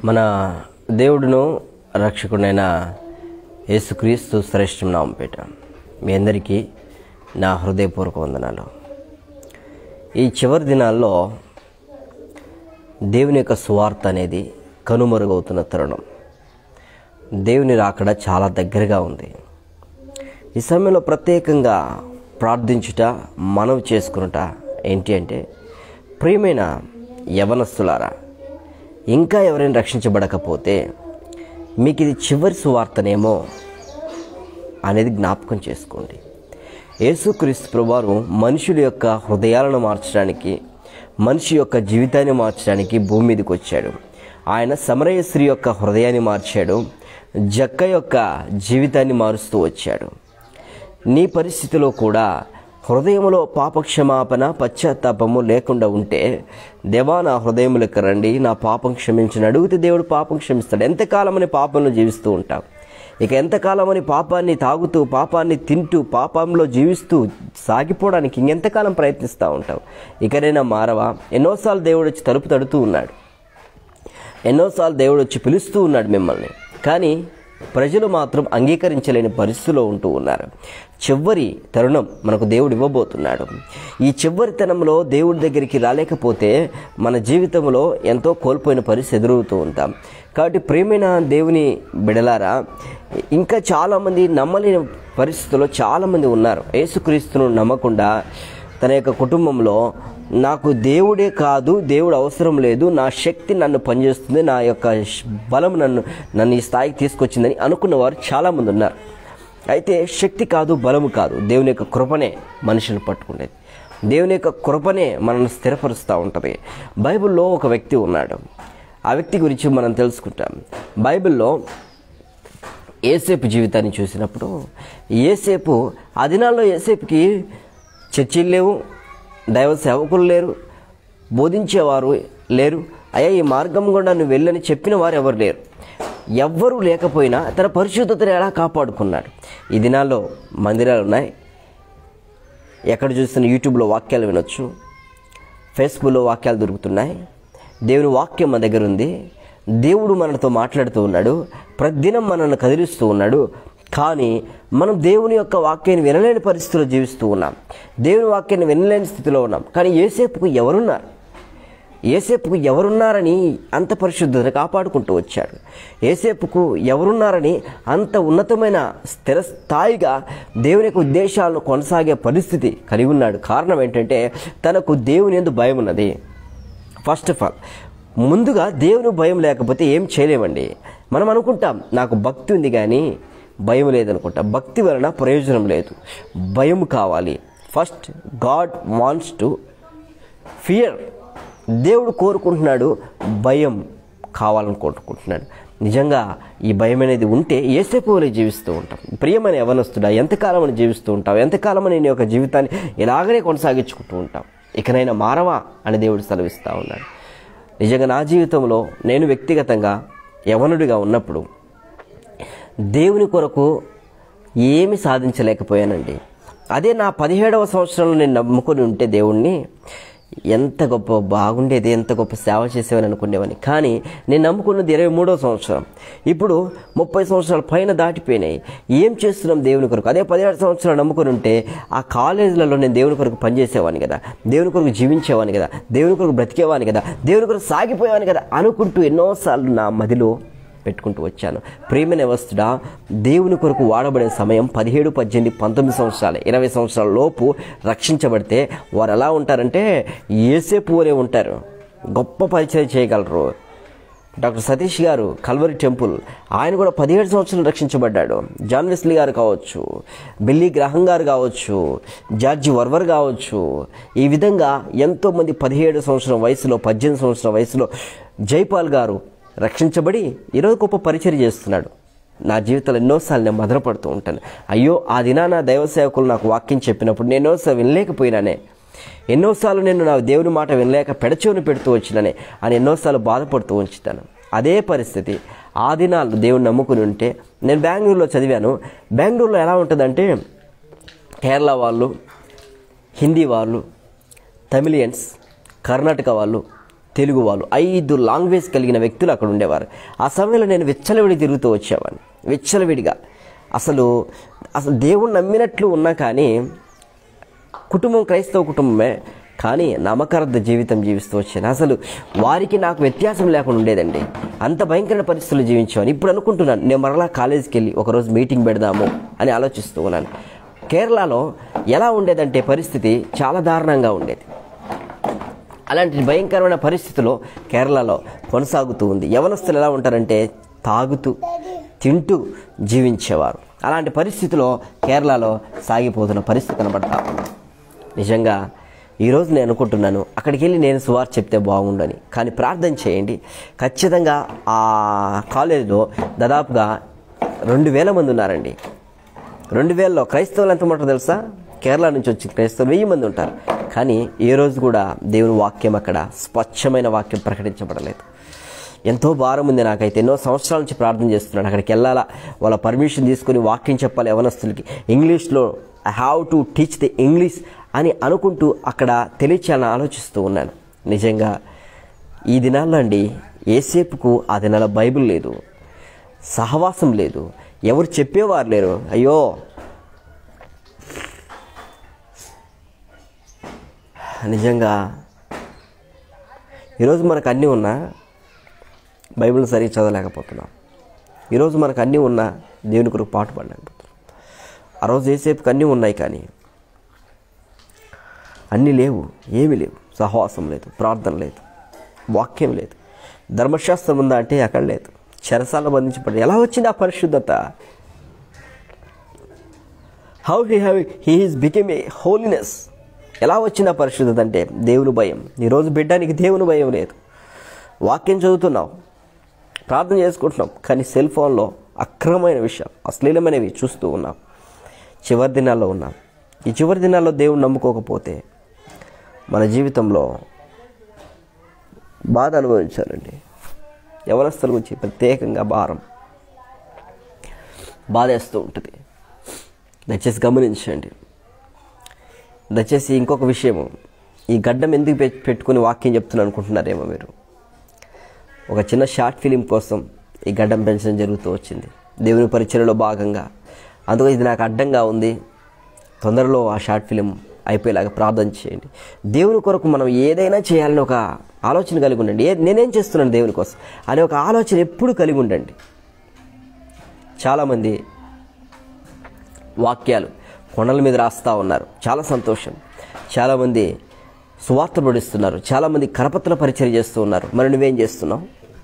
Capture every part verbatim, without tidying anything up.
మన దేవుడును రక్షకుడైన యేసుక్రీస్తు శ్రేష్ఠ నామం పేట మీ అందరికీ నా హృదయపూర్వక వందనాలు. ఈ చివరి దినాల్లో దేవుని యొక్క సువార్త అనేది కనుమరుగవుతున్న తరుణం. దేవుని రాకడ చాలా దగ్గరగా ఉంది. ఈ సమయంలో ప్రత్యేకంగా ప్రార్థించుట, మనవి చేసుకునుట ఏంటి అంటే, ప్రియమైన యవనస్తులారా, ఇంకా ఎవరైనా రక్షించబడకపోతే మీకు ఇది చివరి సువార్తనేమో అనేది జ్ఞాపకం చేసుకోండి. యేసుక్రీస్తు ప్రభువారు మనుషుల యొక్క హృదయాలను మార్చడానికి, మనిషి యొక్క జీవితాన్ని మార్చడానికి భూమి మీదకి వచ్చాడు. ఆయన సమరయ స్త్రీ యొక్క హృదయాన్ని మార్చాడు, జక్క యొక్క జీవితాన్ని మారుస్తూ వచ్చాడు. నీ పరిస్థితిలో కూడా హృదయంలో పాపక్షమాపణ, పశ్చాత్తాపము లేకుండా ఉంటే, దేవా నా హృదయములకు రండి, నా పాపం క్షమించని అడిగితే దేవుడు పాపం క్షమిస్తాడు. ఎంతకాలమని పాపంలో జీవిస్తూ ఉంటాం? ఇక ఎంతకాలమని పాపాన్ని తాగుతూ, పాపాన్ని తింటూ, పాపంలో జీవిస్తూ సాగిపోవడానికి ఇంకెంతకాలం ప్రయత్నిస్తూ ఉంటాం? ఇకనైనా మారవా? ఎన్నోసార్లు దేవుడు వచ్చి తలుపు తడుతూ ఉన్నాడు, ఎన్నోసార్లు దేవుడు వచ్చి పిలుస్తూ ఉన్నాడు మిమ్మల్ని. కానీ ప్రజలు మాత్రం అంగీకరించలేని పరిస్థితిలో ఉంటూ ఉన్నారు. చివరి తరుణం మనకు దేవుడు ఇవ్వబోతున్నాడు. ఈ చివరి తరంలో దేవుడి దగ్గరికి రాలేకపోతే మన జీవితంలో ఎంతో కోల్పోయిన పరిస్థితి ఎదురవుతూ ఉంటాం. కాబట్టి ప్రియమైన దేవుని బిడలారా, ఇంకా చాలామంది నమ్మలేని పరిస్థితుల్లో చాలామంది ఉన్నారు. యేసుక్రీస్తును నమ్మకుండా తన యొక్క కుటుంబంలో నాకు దేవుడే కాదు, దేవుడు అవసరం లేదు, నా శక్తి నన్ను పనిచేస్తుంది, నా యొక్క బలం నన్ను నన్ను ఈ స్థాయికి తీసుకొచ్చిందని అనుకున్నవారు చాలామంది ఉన్నారు. అయితే శక్తి కాదు, బలము కాదు, దేవుని యొక్క కృపనే మనుషులు పట్టుకునేది. దేవుని యొక్క కృపనే మనల్ని స్థిరపరుస్తూ ఉంటుంది. బైబిల్లో ఒక వ్యక్తి ఉన్నాడు. ఆ వ్యక్తి గురించి మనం తెలుసుకుంటాం. బైబిల్లో యేసేపు జీవితాన్ని చూసినప్పుడు, యేసేపు ఆ దినాల్లో యేసేపుకి చర్చిలు లేవు, దైవ సేవకులు లేరు, బోధించేవారు లేరు. అయ్యా ఈ మార్గం గుండా నువ్వు వెళ్ళని చెప్పిన వారు ఎవరు లేరు. ఎవ్వరూ లేకపోయినా తన పరిశుద్ధతను ఎలా కాపాడుకున్నాడు. ఈ దినాల్లో మందిరాలు ఉన్నాయి, ఎక్కడ చూస్తున్న యూట్యూబ్లో వాక్యాలు వినొచ్చు, ఫేస్బుక్లో వాక్యాలు దొరుకుతున్నాయి. దేవుని వాక్యం మన దగ్గర ఉంది. దేవుడు మనతో మాట్లాడుతూ ఉన్నాడు, ప్రతిదినం మనల్ని కదిలిస్తూ ఉన్నాడు. కానీ మనం దేవుని యొక్క వాక్యాన్ని వినలేని పరిస్థితిలో జీవిస్తూ ఉన్నాం. దేవుని వాక్యాన్ని వినలేని స్థితిలో ఉన్నాం. కానీ యేసేపుకు ఎవరున్నారు? యేసేపుకు ఎవరున్నారని అంత పరిశుద్ధతను కాపాడుకుంటూ వచ్చాడు. యేసేపుకు ఎవరున్నారని అంత ఉన్నతమైన స్థిర స్థాయిగా దేవుని యొక్క ఉద్దేశాలను కొనసాగే పరిస్థితి కలిగి ఉన్నాడు. కారణం ఏంటంటే, తనకు దేవుని యందు భయం ఉన్నది. ఫస్ట్ ఆఫ్ ఆల్, ముందుగా దేవుని భయం లేకపోతే ఏం చేయలేమండి. మనం అనుకుంటాం నాకు భక్తి ఉంది కానీ భయం లేదనుకుంటా. భక్తి వలన ప్రయోజనం లేదు, భయం కావాలి. First God wants to fear. దేవుడు కోరుకుంటున్నాడు, భయం కావాలని కోరుకుంటున్నాడు. నిజంగా ఈ భయం అనేది ఉంటే యేసేపు వలె జీవిస్తూ ఉంటాం. ప్రియమైన యవనస్తుడా, ఎంతకాలమని జీవిస్తూ ఉంటావు? ఎంతకాలమని నీ యొక్క జీవితాన్ని ఇలాగనే కొనసాగించుకుంటూ ఉంటాం? ఇకనైనా మారవా అని దేవుడు సెలవిస్తూ ఉన్నాడు. నిజంగా నా జీవితంలో నేను వ్యక్తిగతంగా యవనుడిగా ఉన్నప్పుడు దేవుని కొరకు ఏమి సాధించలేకపోయానండి. అదే నా పదిహేడవ సంవత్సరంలో నేను నమ్ముకొని ఉంటే దేవుణ్ణి, ఎంత గొప్ప బాగుండేది, ఎంత గొప్ప సేవ చేసేవని అనుకునేవాడిని. కానీ నేను నమ్ముకున్నది ఇరవై మూడవ సంవత్సరం. ఇప్పుడు ముప్పై సంవత్సరాల పైన దాటిపోయినాయి. ఏం చేస్తున్నాం దేవుని కొరకు? అదే పదిహేడు సంవత్సరాలు నమ్ముకొని ఉంటే ఆ కాలేజీలలో నేను దేవుని కొరకు పనిచేసేవాడిని కదా, దేవుని కొరకు జీవించేవాడిని కదా, దేవుని కొరకు బ్రతికేవాడిని కదా, దేవుని కొరకు సాగిపోయేవాడిని కదా అనుకుంటూ ఎన్నోసార్లు నా మదిలో పెట్టుకుంటూ వచ్చాను. ప్రియమైన వస్తుడా, దేవుని కొరకు వాడబడే సమయం పదిహేడు, పద్దెనిమిది, పంతొమ్మిది సంవత్సరాలు, ఇరవై సంవత్సరాల లోపు రక్షించబడితే వారు ఎలా ఉంటారంటే యేసేపు వలె ఉంటారు. గొప్ప పరిచయం చేయగలరు. డాక్టర్ సతీష్ గారు, కల్వరి టెంపుల్, ఆయన కూడా పదిహేడు సంవత్సరాలు రక్షించబడ్డాడు. జాన్ వెస్లీ గారు కావచ్చు, బిల్లీ గ్రహం గారు కావచ్చు, జార్జి వర్వర్ కావచ్చు. ఈ విధంగా ఎంతోమంది పదిహేడు సంవత్సరం వయసులో, పద్దెనిమిది సంవత్సరం వయసులో, జైపాల్ గారు రక్షించబడి ఈరోజు గొప్ప పరిచర్య చేస్తున్నాడు. నా జీవితంలో ఎన్నోసార్లు నేను మదనపడుతూ ఉంటాను. అయ్యో ఆ దినాన దైవ సేవకులు నాకు వాక్యం చెప్పినప్పుడు నేను ఎన్నోసార్లు వినలేకపోయినానే, ఎన్నోసార్లు నేను నా దేవుని మాట వినలేక పెడచెవిని పెడుతూ వచ్చినానే అని ఎన్నోసార్లు బాధపడుతూ ఉంచుతాను. అదే పరిస్థితి ఆ దినాలు దేవుని నమ్ముకుని ఉంటే, నేను బెంగళూరులో చదివాను. బెంగళూరులో ఎలా ఉంటుందంటే, కేరళ వాళ్ళు, హిందీ వాళ్ళు, తమిళియన్స్, కర్ణాటక వాళ్ళు, తెలుగు వాళ్ళు, ఐదు లాంగ్వేజ్ కలిగిన వ్యక్తులు అక్కడ ఉండేవారు. ఆ సమయంలో నేను విచ్చలవిడి తిరుగుతూ వచ్చేవాడిని, విచ్చలవిడిగా. అసలు అసలు దేవుణ్ణి నమ్మినట్లు ఉన్నా కానీ కుటుంబం క్రైస్తవ కుటుంబమే, కానీ నమ్మకార్థ జీవితం జీవిస్తూ వచ్చాను. అసలు వారికి నాకు వ్యత్యాసం లేకుండా ఉండేదండి. అంత భయంకరమైన పరిస్థితులు జీవించాను. ఇప్పుడు అనుకుంటున్నాను, నేను మరలా కాలేజీకి వెళ్ళి ఒకరోజు మీటింగ్ పెడదాము అని ఆలోచిస్తూ ఉన్నాను. కేరళలో ఎలా ఉండేదంటే పరిస్థితి చాలా దారుణంగా ఉండేది. అలాంటి భయంకరమైన పరిస్థితిలో కేరళలో కొనసాగుతూ ఉంది. యవనస్తులు ఎలా ఉంటారంటే తాగుతూ తింటూ జీవించేవారు. అలాంటి పరిస్థితిలో కేరళలో సాగిపోతున్న పరిస్థితి కనబడతా ఉంది. నిజంగా ఈరోజు నేను అనుకుంటున్నాను అక్కడికి వెళ్ళి నేను సువార్త చెప్తే బాగుండని. కానీ ప్రార్థన చేయండి, ఖచ్చితంగా ఆ కాలేజీలో దాదాపుగా రెండు వేల మంది ఉన్నారండి. రెండు వేలలో క్రైస్తవులు ఎంత ఉంటారో తెలుసా? కేరళ నుంచి వచ్చి క్రైస్తవులు వెయ్యి మంది ఉంటారు. కానీ ఏ రోజు కూడా దేవుని వాక్యం అక్కడ స్వచ్ఛమైన వాక్యం ప్రకటించబడలేదు. ఎంతో భారం ఉంది నాకైతే. ఎన్నో సంవత్సరాల నుంచి ప్రార్థన చేస్తున్నాను, అక్కడికి వెళ్ళాలా, వాళ్ళ పర్మిషన్ తీసుకుని వాక్యం చెప్పాలి యవనస్తులకి, ఇంగ్లీష్లో I have to teach the English అని అనుకుంటూ అక్కడ తెలియచేయాలని ఆలోచిస్తూ ఉన్నాను. నిజంగా ఈ దినాల్లో అండి ఏసేపుకు ఆ దినాల బైబిల్ లేదు, సహవాసం లేదు, ఎవరు చెప్పేవారు లేరు. అయ్యో నిజంగా ఈరోజు మనకు అన్నీ ఉన్నా బైబిల్ సరిగ్గా చదవలేకపోతున్నాం. ఈరోజు మనకు అన్నీ ఉన్నా దేవుని కొరకు పాటు పడలేకపోతున్నాం. ఆ రోజు ఏసేపుకి అన్నీ ఉన్నాయి కానీ అన్నీ లేవు, ఏమీ లేవు. సహవాసం లేదు, ప్రార్థన లేదు, వాక్యం లేదు. ధర్మశాస్త్రం ఉందా అంటే అక్కడ లేదు. చెరసాల బంధించబడి ఎలా వచ్చింది ఆ పరిశుద్ధత? How he have he is became a holiness. ఎలా వచ్చింది ఆ పరిశుద్ధత అంటే దేవుని భయం. ఈరోజు బిడ్డానికి దేవుని భయం లేదు. వాక్యం చదువుతున్నావు, ప్రార్థన చేసుకుంటున్నాం, కానీ సెల్ ఫోన్లో అక్రమమైన విషయాలు, అశ్లీలమైనవి చూస్తూ ఉన్నాం. చివరి దినాల్లో ఉన్నాం. ఈ చివరి దినాల్లో దేవుని నమ్ముకోకపోతే మన జీవితంలో బాధ అనుభవించాలండి. యవనస్తుల గురించి ప్రత్యేకంగా భారం బాధేస్తూ ఉంటుంది. దయచేసి గమనించండి. దయచేసి ఇంకొక విషయము, ఈ గడ్డం ఎందుకు పెట్టుకుని వాక్యం చెప్తున్నాను అనుకుంటున్నారేమో మీరు. ఒక చిన్న షార్ట్ ఫిలిం కోసం ఈ గడ్డం పెంచడం జరుగుతూ వచ్చింది దేవుని పరిచర్యలో భాగంగా. అందుకు ఇది నాకు అడ్డంగా ఉంది. తొందరలో ఆ షార్ట్ ఫిలిం అయిపోయేలాగా ప్రార్థన చేయండి. దేవుని కొరకు మనం ఏదైనా చేయాలని ఒక ఆలోచన కలిగి ఉండండి. ఏ నేనేం చేస్తున్నాను దేవుని కోసం అనే ఒక ఆలోచన ఎప్పుడు కలిగి ఉండండి. చాలామంది వాక్యాలు కొండల మీద రాస్తూ ఉన్నారు, చాలా సంతోషం. చాలామంది సువార్త పడిస్తున్నారు, చాలామంది కరపత్ర పరిచర్య చేస్తూ ఉన్నారు. మరి నువ్వేం చేస్తున్నావు?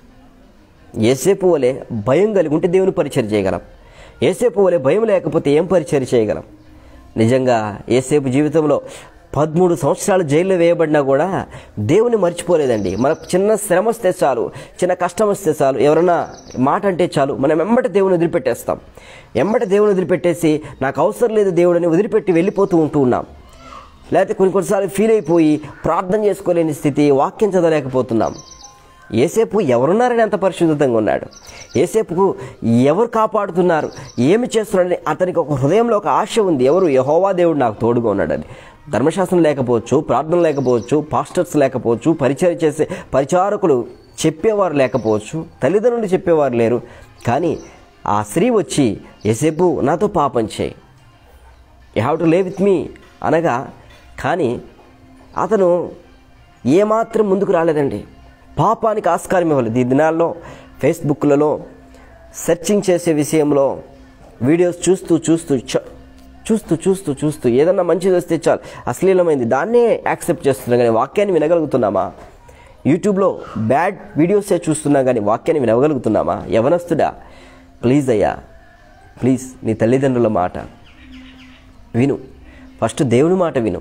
ఏసేపు వలె భయం కలిగి ఉంటే దేవుని పరిచర్య చేయగలం. ఏసేపు వలె భయం లేకపోతే ఏం పరిచర్య చేయగలం? నిజంగా ఏసేపు జీవితంలో పదమూడు సంవత్సరాలు జైల్లో వేయబడినా కూడా దేవుని మర్చిపోలేదండి. మనకు చిన్న శ్రమ వస్తే చాలు, చిన్న కష్టం వస్తే చాలు, ఎవరైనా మాట అంటే చాలు, మనం వెంబట దేవుని వదిలిపెట్టేస్తాం. వెంబట దేవుని వదిలిపెట్టేసి నాకు అవసరం లేదు దేవుడని వదిలిపెట్టి వెళ్ళిపోతూ ఉంటూ ఉన్నాం. లేకపోతే కొన్ని కొన్నిసార్లు ఫీల్ అయిపోయి ప్రార్థన చేసుకోలేని స్థితి, వాక్యం చదవలేకపోతున్నాం. ఏసేపు ఎవరున్నారని అంత పరిశుద్ధంగా ఉన్నాడు? ఏసేపుకు ఎవరు కాపాడుతున్నారు, ఏమి చేస్తున్నాడని అతనికి ఒక హృదయంలో ఒక ఆశ ఉంది. ఎవరు? యెహోవా దేవుడు నాకు తోడుగా ఉన్నాడని. ధర్మశాస్త్రం లేకపోవచ్చు, ప్రార్థన లేకపోవచ్చు, పాస్టర్స్ లేకపోవచ్చు, పరిచయం చేసే పరిచారకులు చెప్పేవారు లేకపోవచ్చు, తల్లిదండ్రులు చెప్పేవారు లేరు. కానీ ఆ స్త్రీ వచ్చి ఏసేపు నాతో పాపం చేయి, you have to live with me అనగా, కానీ అతను ఏమాత్రం ముందుకు రాలేదండి. పాపానికి ఆస్కారం ఇవ్వలేదు. ఈ దినాల్లో ఫేస్బుక్లలో సెర్చింగ్ చేసే విషయంలో వీడియోస్ చూస్తూ చూస్తూ చూస్తూ చూస్తూ చూస్తూ ఏదన్నా మంచిది వస్తే చాలు, అశ్లీలమైంది దాన్నే యాక్సెప్ట్ చేస్తున్నాం. కానీ వాక్యాన్ని వినగలుగుతున్నామా? యూట్యూబ్లో బ్యాడ్ వీడియోసే చూస్తున్నాం కానీ వాక్యాన్ని వినగలుగుతున్నామా? యవనస్తుడా, ప్లీజ్ అయ్యా, ప్లీజ్ నీ తల్లిదండ్రుల మాట విను. ఫస్ట్ దేవుని మాట విను.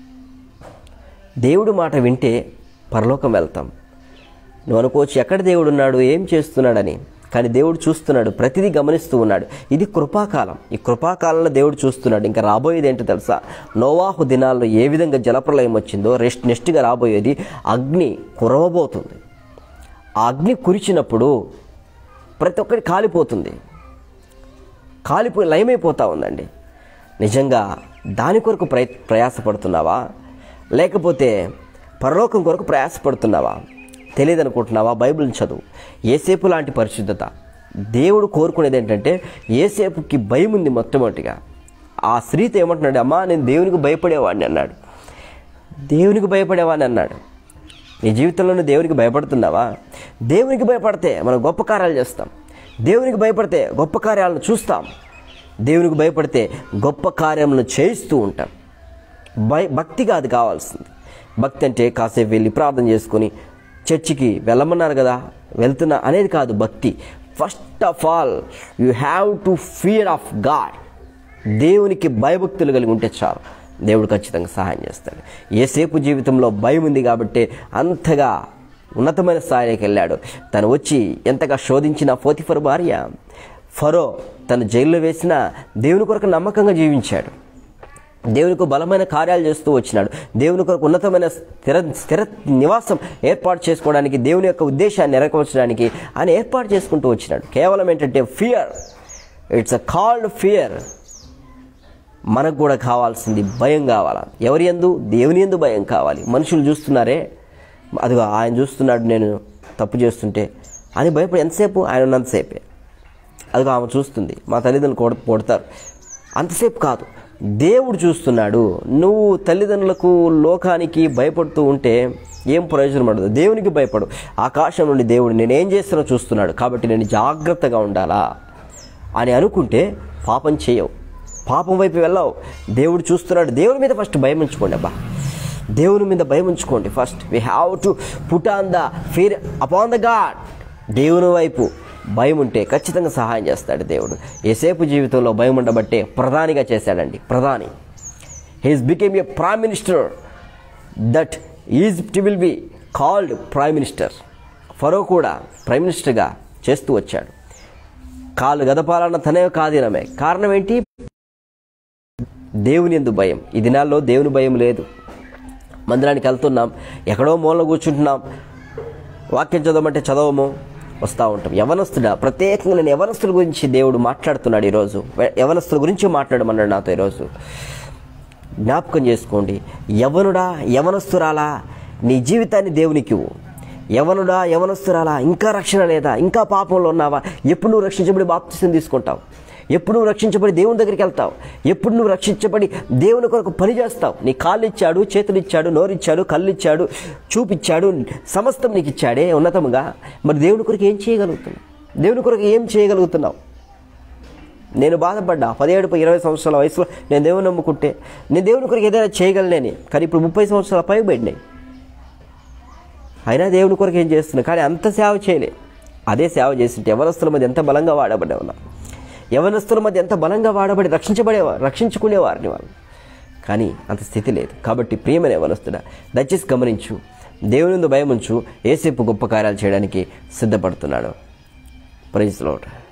దేవుడి మాట వింటే పరలోకం వెళ్తాం. నువ్వు అనుకోవచ్చు ఎక్కడ దేవుడు ఉన్నాడు, ఏం చేస్తున్నాడని. కానీ దేవుడు చూస్తున్నాడు, ప్రతిదీ గమనిస్తూ ఉన్నాడు. ఇది కృపాకాలం. ఈ కృపాకాలంలో దేవుడు చూస్తున్నాడు. ఇంకా రాబోయేది ఏంటో తెలుసా? నోవాహు దినాల్లో ఏ విధంగా జలప్రలయం వచ్చిందో రెస్ట్ నెక్స్ట్గా రాబోయేది అగ్ని కురవబోతుంది. ఆ అగ్ని కురిచినప్పుడు ప్రతి ఒక్కటి కాలిపోతుంది, కాలిపోయి లయమైపోతూ ఉందండి. నిజంగా దాని కొరకు ప్రయ ప్రయాసపడుతున్నావా? లేకపోతే పరలోకం కొరకు ప్రయాసపడుతున్నావా? తెలియదు అనుకుంటున్నావా? బైబిల్ని చదువు. యేసేపు లాంటి పరిశుద్ధత దేవుడు కోరుకునేది ఏంటంటే, యేసేపుకి భయం ఉంది మొట్టమొదటిగా. ఆ స్త్రీతో ఏమంటున్నాడు? అమ్మా, నేను దేవునికి భయపడేవాడిని అన్నాడు. దేవునికి భయపడేవాడిని అన్నాడు. నీ జీవితంలో దేవునికి భయపడుతున్నావా? దేవునికి భయపడితే మనం గొప్ప కార్యాలు చేస్తాం. దేవునికి భయపడితే గొప్ప కార్యాలను చూస్తాం. దేవునికి భయపడితే గొప్ప కార్యములను చేయిస్తూ ఉంటాం. భయ భక్తి కాదు కావాల్సింది. భక్తి అంటే కాసేపు వెళ్ళి ప్రార్థన చేసుకొని చర్చికి వెళ్ళమన్నారు కదా వెళ్తున్నా అనేది కాదు భక్తి. First of all you have to fear of God. దేవునికి భయభక్తులు కలిగి ఉంటే చాలు, దేవుడు ఖచ్చితంగా సహాయం చేస్తాడు. యేసేపు జీవితంలో భయం ఉంది కాబట్టి అంతగా ఉన్నతమైన స్థాయికి వెళ్ళాడు. తను వచ్చి ఎంతగా శోధించిన పోతిఫర్ భార్య, ఫరో తను జైల్లో వేసిన దేవుని కొరకు నమ్మకంగా జీవించాడు. దేవునికి బలమైన కార్యాలు చేస్తూ వచ్చినాడు. దేవుని కొరకు ఉన్నతమైన స్థిర స్థిర నివాసం ఏర్పాటు చేసుకోవడానికి, దేవుని యొక్క ఉద్దేశాన్ని నెరవేర్చడానికి ఆయన ఏర్పాటు చేసుకుంటూ వచ్చినాడు. కేవలం ఏంటంటే fear. It's a called fear. మనకు కూడా కావాల్సింది భయం కావాలా? ఎవరి యందు? దేవుని యందు భయం కావాలి. మనుషులు చూస్తున్నారే, అదిగో ఆయన చూస్తున్నాడు నేను తప్పు చేస్తుంటే అని భయపడి ఎంతసేపు? ఆయన ఉన్నంతసేపే. అదిగో ఆమె చూస్తుంది, మా తల్లిదండ్రులు కొడ కొడతారు అంతసేపు కాదు, దేవుడు చూస్తున్నాడు. నువ్వు తల్లిదండ్రులకు లోకానికి భయపడుతూ ఉంటే ఏం ప్రయోజనం పడదు. దేవునికి భయపడు. ఆకాశం నుండి దేవుడు నేనేం చేస్తానో చూస్తున్నాడు కాబట్టి నేను జాగ్రత్తగా ఉండాలా అని అనుకుంటే పాపం చేయవు, పాపం వైపు వెళ్ళావు. దేవుడు చూస్తున్నాడు. దేవుని మీద ఫస్ట్ భయం ఉంచుకోండి. అబ్బా, దేవుని మీద భయం ఉంచుకోండి. First we have to put on the fear upon the God. దేవుని వైపు భయం ఉంటే ఖచ్చితంగా సహాయం చేస్తాడు దేవుడు. యేసేపు జీవితంలో భయం ఉండబట్టే ప్రధానిగా చేశాడండి. ప్రధాని. He's became a prime minister that Egypt will be called prime minister. Pharaoh కూడా ప్రైమ్ మినిస్టర్గా చేస్తూ వచ్చాడు. కాళ్ళు గదపాలన్న తనే కాదీనమే. కారణం ఏంటి? దేవుని యందు భయం. ఈ దినాల్లో దేవుని భయం లేదు. మందిరానికి వెళ్తున్నాం, ఎక్కడో మూలలో కూర్చుంటున్నాం, వాక్యం చదవమంటే చదవము, వస్తూ ఉంటాం. యవనస్తుడా, ప్రత్యేకంగా నేను యవనస్తుల గురించి దేవుడు మాట్లాడుతున్నాడు ఈరోజు. యవనస్తుల గురించి మాట్లాడమన్నాడు నాతో ఈరోజు. జ్ఞాపకం చేసుకోండి. యవనుడా, యవనస్తురాలా, నీ జీవితాన్ని దేవునికి ఇవ్వు. యవనుడా, యవనస్తురాలా, ఇంకా రక్షణ లేదా? ఇంకా పాపంలో ఉన్నావా? ఎప్పుడు నువ్వు రక్షించబడి బాప్తిసం తీసుకుంటావు? ఎప్పుడు నువ్వు రక్షించబడి దేవుని దగ్గరికి వెళ్తావు? ఎప్పుడు నువ్వు రక్షించబడి దేవుని కొరకు పని చేస్తావు? నీ కాళ్ళు ఇచ్చాడు, చేతులు ఇచ్చాడు, నోరిచ్చాడు, కళ్ళు ఇచ్చాడు, చూపిచ్చాడు, సమస్తం నీకు ఇచ్చాడే ఉన్నతముగా. మరి దేవుని కొరకు ఏం చేయగలుగుతున్నావు? దేవుని కొరకు ఏం చేయగలుగుతున్నావు? నేను బాధపడ్డా పదిహేడు ఇరవై సంవత్సరాల వయసులో నేను దేవుని నమ్ముకుంటే నేను దేవుని కొరకు ఏదైనా చేయగలనేని. కానీ ఇప్పుడు ముప్పై సంవత్సరాల పైబడినాయి, అయినా దేవుని కొరకు ఏం చేస్తున్నా? కానీ అంత సేవ చేయలే. అదే సేవ చేసింటే యవనస్తుల మధ్య ఎంత బలంగా వాడబడే ఉన్నా, యవనస్తుల మధ్య ఎంత బలంగా వాడబడి రక్షించబడేవారు, రక్షించుకునేవారిని వాళ్ళు. కానీ అంత స్థితి లేదు. కాబట్టి ప్రియమైన యవనస్తుడా, దయచేసి గమనించు. దేవుని భయం ఉంచు. యేసేపు గొప్ప కార్యాలు చేయడానికి సిద్ధపడుతున్నాడు. Praise the lord.